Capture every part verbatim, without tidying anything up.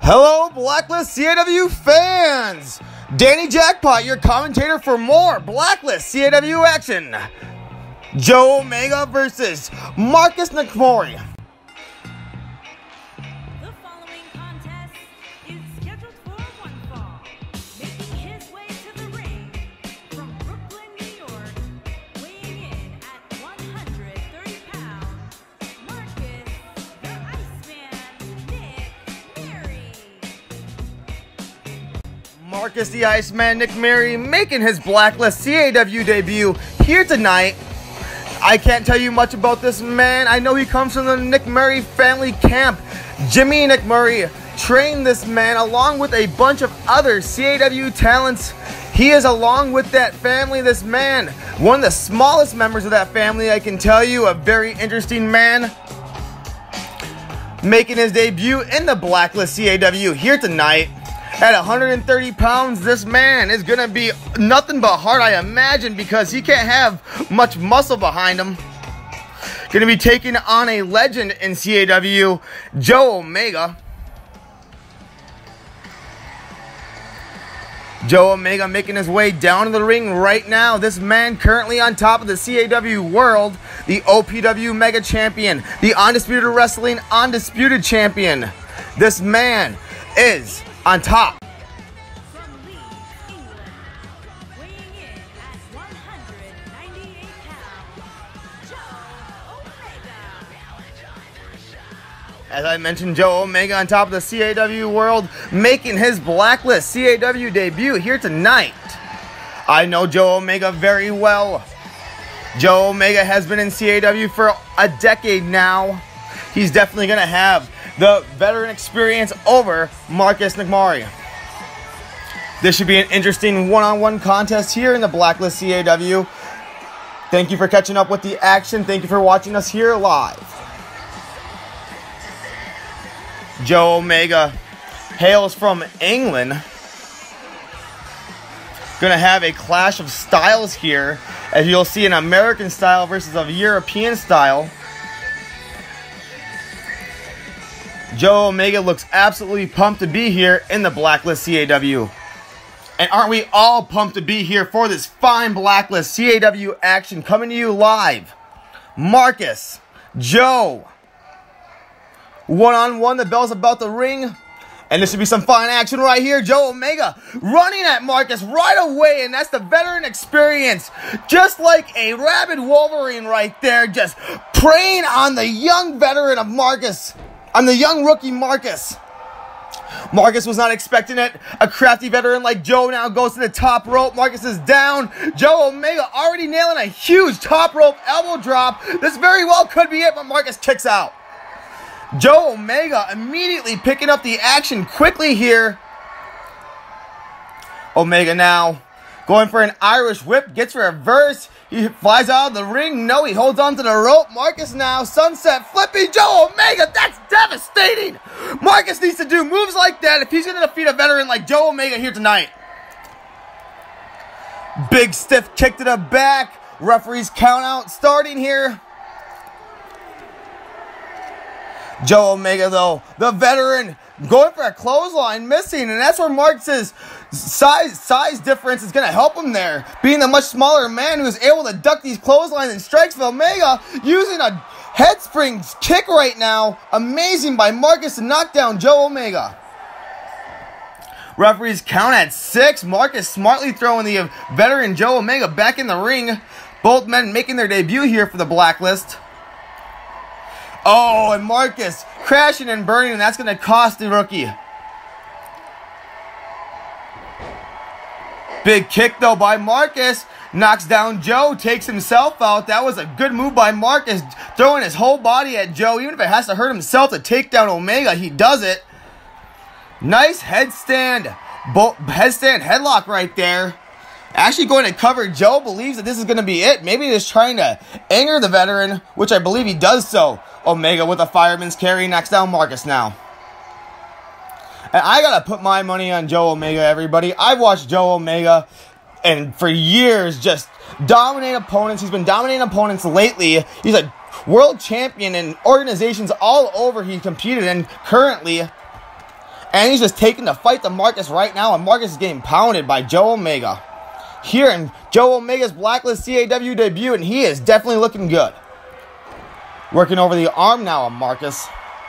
Hello, Blacklist C A W fans! Danny Jackpot, your commentator for more Blacklist C A W action. Joe Omega versus Marcus Nicmeri. The following contest is scheduled for one fall. Making his way to the ring from Brooklyn, New York, weighing in at one hundred thirty pounds, Marcus the Iceman Nicmeri. Marcus the Iceman Nicmeri making his Blacklist C A W debut here tonight. I can't tell you much about this man. I know he comes from the Nicmeri family camp. Jimmy Nicmeri trained this man along with a bunch of other C A W talents. He is along with that family, this man. One of the smallest members of that family, I can tell you. A very interesting man. Making his debut in the Blacklist C A W here tonight. At one hundred thirty pounds, this man is going to be nothing but hard, I imagine, because he can't have much muscle behind him. Going to be taking on a legend in C A W, Joe Omega. Joe Omega making his way down to the ring right now. This man currently on top of the C A W world, the O P W Mega Champion, the Undisputed Wrestling Undisputed Champion. This man is on top. From Leeds, England, weighing in at one hundred ninety-eight pounds, Joe Omega. As I mentioned, Joe Omega on top of the C A W world, making his Blacklist C A W debut here tonight. I know Joe Omega very well. Joe Omega has been in C A W for a decade now. He's definitely going to have the veteran experience over Marcus Nicmeri. This should be an interesting one-on-one contest here in the Blacklist C A W. Thank you for catching up with the action. Thank you for watching us here live. Joe Omega hails from England. Gonna have a clash of styles here, as you'll see an American style versus a European style. Joe Omega looks absolutely pumped to be here in the Blacklist C A W. And aren't we all pumped to be here for this fine Blacklist C A W action coming to you live? Marcus, Joe, one-on-one, the bell's about to ring. And this should be some fine action right here. Joe Omega running at Marcus right away, and that's the veteran experience. Just like a rabid Wolverine right there, just preying on the young veteran of Marcus. On the young rookie Marcus. Marcus was not expecting it. A crafty veteran like Joe now goes to the top rope. Marcus is down. Joe Omega already nailing a huge top rope elbow drop. This very well could be it, but Marcus kicks out. Joe Omega immediately picking up the action quickly here. Omega now going for an Irish whip. Gets reversed. He flies out of the ring. No, he holds on to the rope. Marcus now sunset flipping Joe Omega. That's devastating. Marcus needs to do moves like that if he's going to defeat a veteran like Joe Omega here tonight. Big stiff kick to the back. Referee's count out starting here. Joe Omega, though, the veteran, going for a clothesline, missing, and that's where Marcus's size size difference is going to help him there. Being the much smaller man who is able to duck these clotheslines and strikes for Omega, using a head spring kick right now. Amazing by Marcus to knock down Joe Omega. Referees count at six. Marcus smartly throwing the veteran Joe Omega back in the ring. Both men making their debut here for the Blacklist. Oh, and Marcus crashing and burning, and that's going to cost the rookie. Big kick, though, by Marcus. Knocks down Joe, takes himself out. That was a good move by Marcus, throwing his whole body at Joe. Even if it has to hurt himself to take down Omega, he does it. Nice headstand. Bo- headstand headlock right there. Actually going to cover. Joe believes that this is going to be it. Maybe he's trying to anger the veteran, which I believe he does so. Omega with a fireman's carry knocks down Marcus now. And I got to put my money on Joe Omega, everybody. I've watched Joe Omega and for years just dominate opponents. He's been dominating opponents lately. He's a world champion in organizations all over he competed in currently. And he's just taking the fight to Marcus right now. And Marcus is getting pounded by Joe Omega. Here in Joe Omega's Blacklist C A W debut. And he is definitely looking good. Working over the arm now on Marcus.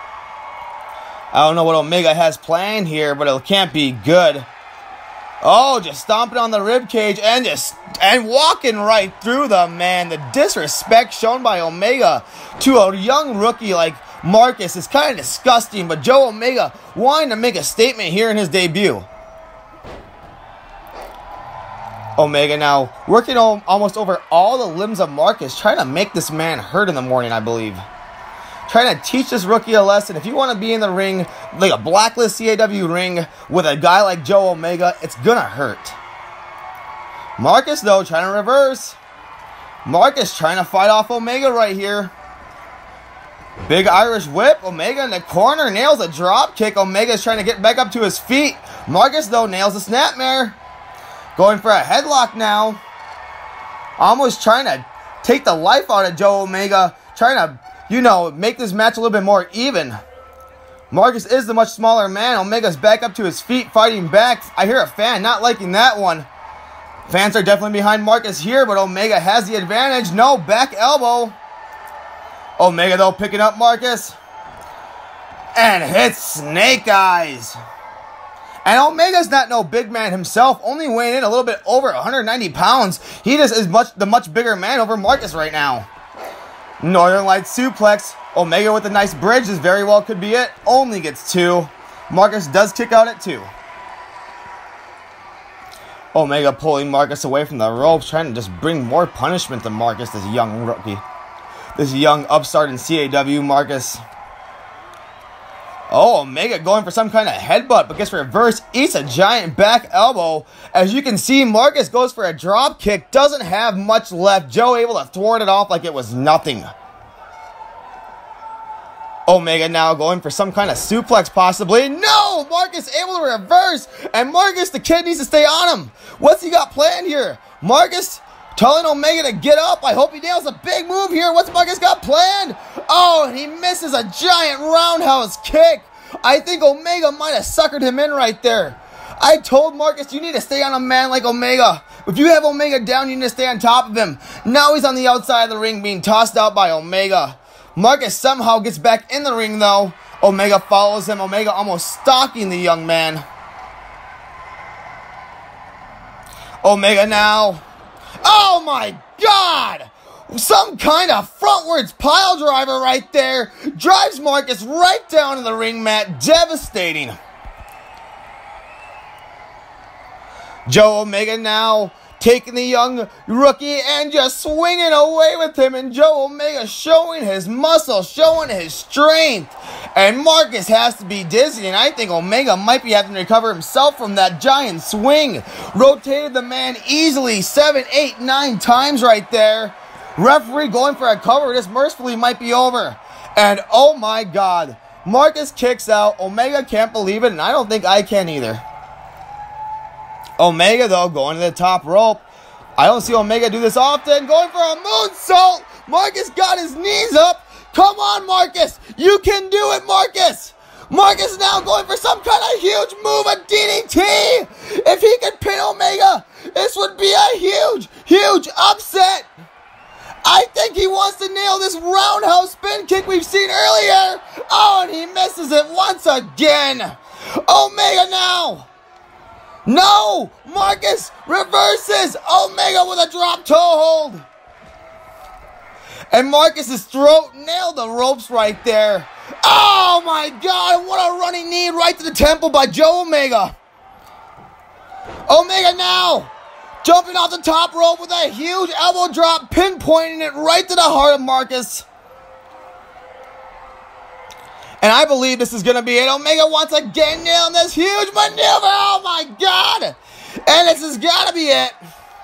I don't know what Omega has planned here, but it can't be good. Oh, just stomping on the rib cage and just and walking right through the man. The disrespect shown by Omega to a young rookie like Marcus is kind of disgusting, but Joe Omega wanting to make a statement here in his debut. Omega now working on almost over all the limbs of Marcus, trying to make this man hurt in the morning, I believe. Trying to teach this rookie a lesson. If you want to be in the ring, like a Blacklist C A W ring, with a guy like Joe Omega, it's gonna hurt. Marcus, though, trying to reverse. Marcus trying to fight off Omega right here. Big Irish whip. Omega in the corner nails a drop kick. Omega's trying to get back up to his feet. Marcus, though, nails a snapmare. Going for a headlock now. Almost trying to take the life out of Joe Omega. Trying to, you know, make this match a little bit more even. Marcus is the much smaller man. Omega's back up to his feet, fighting back. I hear a fan not liking that one. Fans are definitely behind Marcus here, but Omega has the advantage. No, back elbow. Omega, though, picking up Marcus. And hits Snake Eyes. And Omega's not no big man himself, only weighing in a little bit over one hundred ninety pounds. He just is much the much bigger man over Marcus right now. Northern Lights suplex. Omega with a nice bridge. This very well could be it. Only gets two. Marcus does kick out at two. Omega pulling Marcus away from the ropes, trying to just bring more punishment to Marcus, this young rookie. This young upstart in C A W, Marcus. Oh, Omega going for some kind of headbutt, but gets reversed, eats a giant back elbow. As you can see, Marcus goes for a drop kick, doesn't have much left. Joe able to thwart it off like it was nothing. Omega now going for some kind of suplex possibly. No! Marcus able to reverse, and Marcus, the kid, needs to stay on him. What's he got planned here? Marcus telling Omega to get up. I hope he nails a big move here. What's Marcus got planned? Oh, and he misses a giant roundhouse kick. I think Omega might have suckered him in right there. I told Marcus, you need to stay on a man like Omega. If you have Omega down, you need to stay on top of him. Now he's on the outside of the ring being tossed out by Omega. Marcus somehow gets back in the ring though. Omega follows him. Omega almost stalking the young man. Omega now. Oh my God! Some kind of frontwards pile driver right there. Drives Marcus right down to the ring mat. Devastating. Joe Omega now taking the young rookie and just swinging away with him. And Joe Omega showing his muscle, showing his strength. And Marcus has to be dizzy. And I think Omega might be having to recover himself from that giant swing. Rotated the man easily seven, eight, nine times right there. Referee going for a cover. This mercifully might be over. And oh my God. Marcus kicks out. Omega can't believe it. And I don't think I can either. Omega, though, going to the top rope. I don't see Omega do this often. Going for a moonsault. Marcus got his knees up. Come on, Marcus. You can do it, Marcus. Marcus now going for some kind of huge move, a D D T. If he could pin Omega, this would be a huge, huge upset. I think he wants to nail this roundhouse spin kick we've seen earlier. Oh, and he misses it once again. Omega now. No! Marcus reverses! Omega with a drop toe hold! And Marcus's throat nailed the ropes right there. Oh my God! What a running knee right to the temple by Joe Omega! Omega now! Jumping off the top rope with a huge elbow drop, pinpointing it right to the heart of Marcus. And I believe this is going to be it. Omega once again nailing this huge maneuver. Oh my God. And this has got to be it.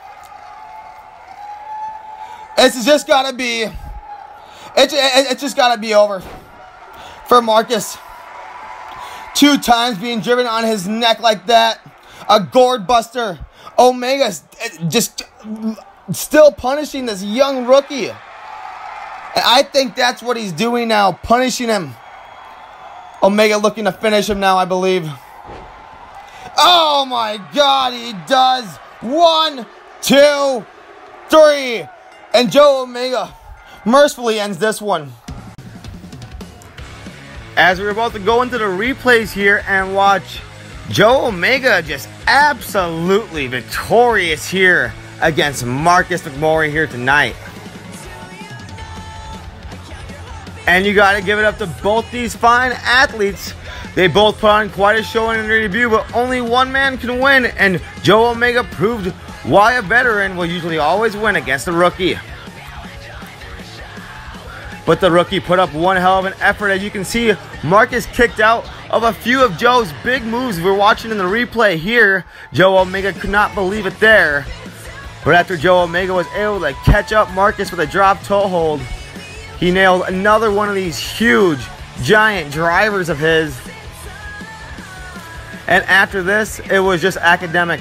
This has just got to be. It, it, it's just got to be over for Marcus. Two times being driven on his neck like that. A gourd buster. Omega's just still punishing this young rookie. And I think that's what he's doing now. Punishing him. Omega looking to finish him now, I believe. Oh my God, he does. One, two, three. And Joe Omega mercifully ends this one. As we're about to go into the replays here and watch Joe Omega just absolutely victorious here against Marcus Nicmeri here tonight. And you got to give it up to both these fine athletes. They both put on quite a show in their debut, but only one man can win, and Joe Omega proved why a veteran will usually always win against a rookie. But the rookie put up one hell of an effort. As you can see, Marcus kicked out of a few of Joe's big moves we're watching in the replay here. Joe Omega could not believe it there. But after Joe Omega was able to catch up Marcus with a drop toe hold, he nailed another one of these huge, giant drivers of his. And after this, it was just academic.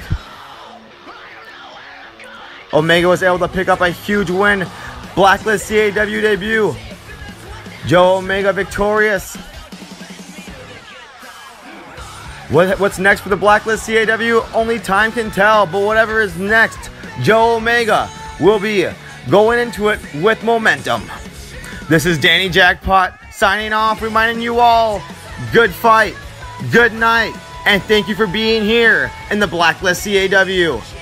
Omega was able to pick up a huge win. Blacklist C A W debut. Joe Omega victorious. What, what's next for the Blacklist C A W? Only time can tell, but whatever is next, Joe Omega will be going into it with momentum. This is Danny Jackpot signing off, reminding you all, good fight, good night, and thank you for being here in the Blacklist C A W.